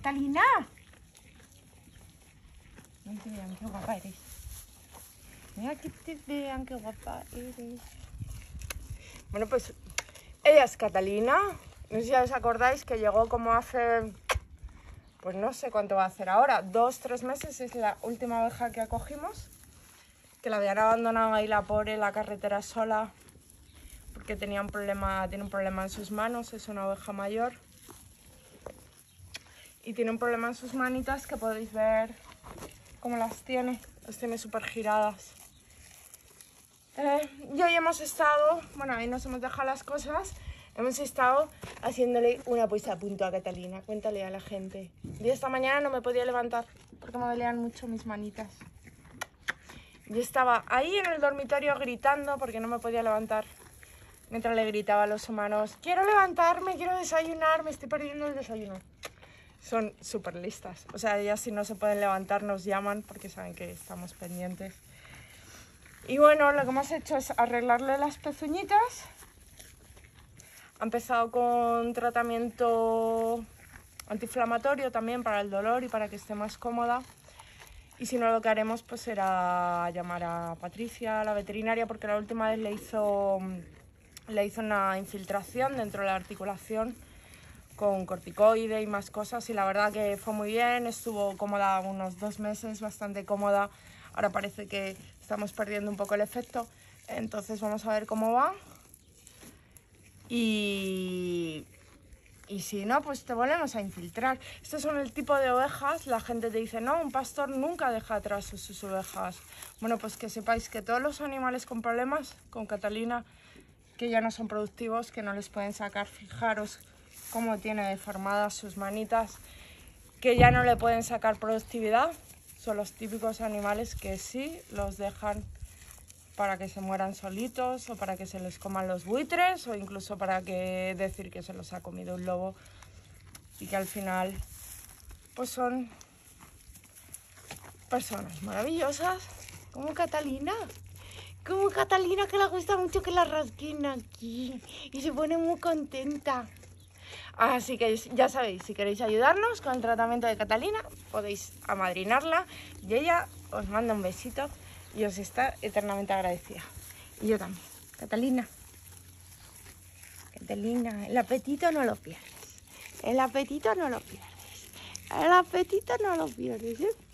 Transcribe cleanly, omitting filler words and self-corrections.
Catalina. Mira que vean qué guapa eres. Mira que te vean qué guapa eres. Bueno, pues ella es Catalina. No sé si os acordáis que llegó como hace... Pues no sé cuánto va a hacer ahora. 2 o 3 meses es la última oveja que acogimos. Que la habían abandonado ahí la pobre en la carretera sola. Porque tiene un problema en sus manos. Es una oveja mayor. Y tiene un problema en sus manitas que podéis ver cómo las tiene. Las tiene súper giradas. Y hoy hemos estado, bueno, ahí nos hemos dejado las cosas. Hemos estado haciéndole una puesta a punto a Catalina. Cuéntale a la gente. Y esta mañana no me podía levantar porque me dolían mucho mis manitas. Yo estaba ahí en el dormitorio gritando porque no me podía levantar. Mientras le gritaba a los humanos, quiero levantarme, quiero desayunar, me estoy perdiendo el desayuno. Son súper listas. O sea, ellas si no se pueden levantar nos llaman porque saben que estamos pendientes. Y bueno, lo que hemos hecho es arreglarle las pezuñitas. Ha empezado con tratamiento antiinflamatorio también para el dolor y para que esté más cómoda. Y si no, lo que haremos pues será llamar a Patricia, la veterinaria, porque la última vez le hizo una infiltración dentro de la articulación con corticoide y más cosas, y la verdad que fue muy bien, estuvo cómoda unos 2 meses, bastante cómoda. Ahora parece que estamos perdiendo un poco el efecto, entonces vamos a ver cómo va. Y si no, pues te volvemos a infiltrar. Estos son el tipo de ovejas, la gente te dice, no, un pastor nunca deja atrás a sus ovejas. Bueno, pues que sepáis que todos los animales con problemas, con Catalina, que ya no son productivos, que no les pueden sacar, fijaros cómo tiene deformadas sus manitas, que ya no le pueden sacar productividad, son los típicos animales que sí los dejan para que se mueran solitos o para que se les coman los buitres o incluso para que decir que se los ha comido un lobo y que al final pues son personas maravillosas como Catalina. Como Catalina, que le gusta mucho que la rasquen aquí y se pone muy contenta. Así que ya sabéis, si queréis ayudarnos con el tratamiento de Catalina, podéis amadrinarla y ella os manda un besito y os está eternamente agradecida. Y yo también. Catalina, el apetito no lo pierdes. El apetito no lo pierdes. El apetito no lo pierdes, ¿eh?